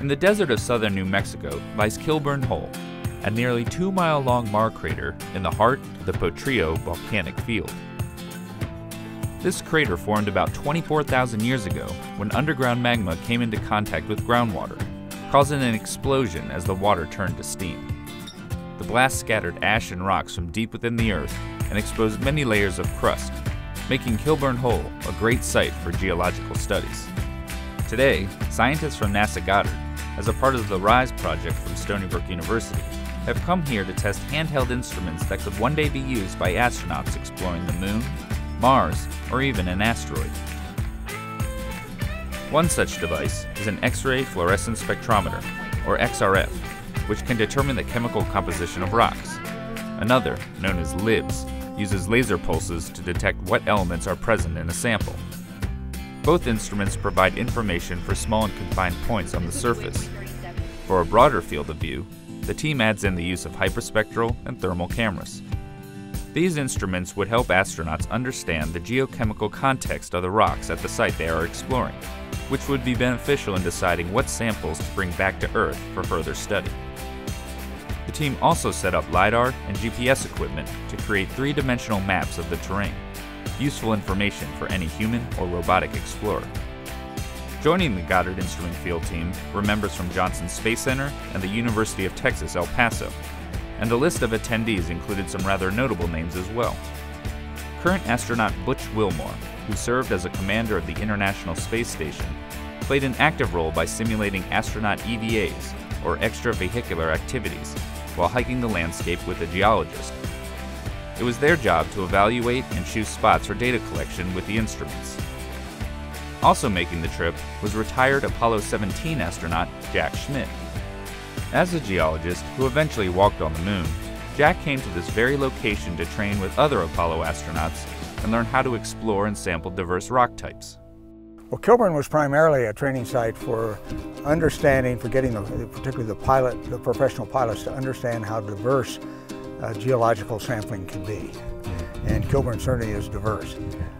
In the desert of southern New Mexico lies Kilbourne Hole, a nearly 2-mile-long maar crater in the heart of the Potrillo volcanic field. This crater formed about 24,000 years ago when underground magma came into contact with groundwater, causing an explosion as the water turned to steam. The blast scattered ash and rocks from deep within the earth and exposed many layers of crust, making Kilburn Hole a great site for geological studies. Today, scientists from NASA Goddard, as a part of the RISE project from Stony Brook University, have come here to test handheld instruments that could one day be used by astronauts exploring the Moon, Mars, or even an asteroid. One such device is an X-ray fluorescence spectrometer, or XRF, which can determine the chemical composition of rocks. Another, known as LIBS, uses laser pulses to detect what elements are present in a sample. Both instruments provide information for small and confined points on the surface. For a broader field of view, the team adds in the use of hyperspectral and thermal cameras. These instruments would help astronauts understand the geochemical context of the rocks at the site they are exploring, which would be beneficial in deciding what samples to bring back to Earth for further study. The team also set up LiDAR and GPS equipment to create three-dimensional maps of the terrain, useful information for any human or robotic explorer. Joining the Goddard instrument field team were members from Johnson Space Center and the University of Texas, El Paso, and the list of attendees included some rather notable names as well. Current astronaut Butch Wilmore, who served as a commander of the International Space Station, played an active role by simulating astronaut EVAs, or extravehicular activities, while hiking the landscape with a geologist. It was their job to evaluate and choose spots for data collection with the instruments. Also making the trip was retired Apollo 17 astronaut Jack Schmitt. As a geologist who eventually walked on the Moon, Jack came to this very location to train with other Apollo astronauts and learn how to explore and sample diverse rock types. Well, Kilburn was primarily a training site for understanding, for getting particularly the professional pilots to understand how diverse geological sampling can be. And Kilburn certainly is diverse.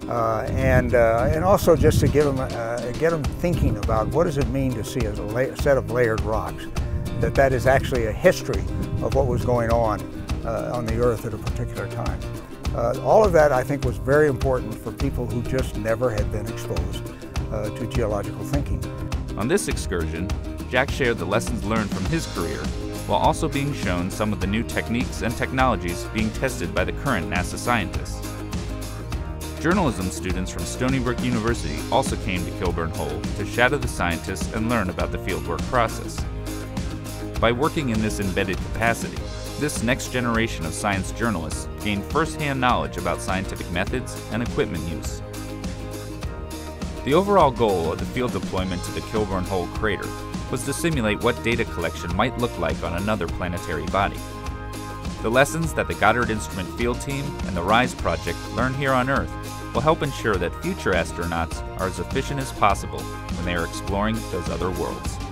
And also just to get them thinking about what does it mean to see a set of layered rocks, that is actually a history of what was going on the Earth at a particular time. All of that, I think, was very important for people who just never had been exposed to geological thinking. On this excursion, Jack shared the lessons learned from his career, while also being shown some of the new techniques and technologies being tested by the current NASA scientists. Journalism students from Stony Brook University also came to Kilburn Hole to shadow the scientists and learn about the fieldwork process. By working in this embedded capacity, this next generation of science journalists gained first-hand knowledge about scientific methods and equipment use. The overall goal of the field deployment to the Kilburn Hole crater was to simulate what data collection might look like on another planetary body. The lessons that the Goddard Instrument Field Team and the RISE project learn here on Earth will help ensure that future astronauts are as efficient as possible when they are exploring those other worlds.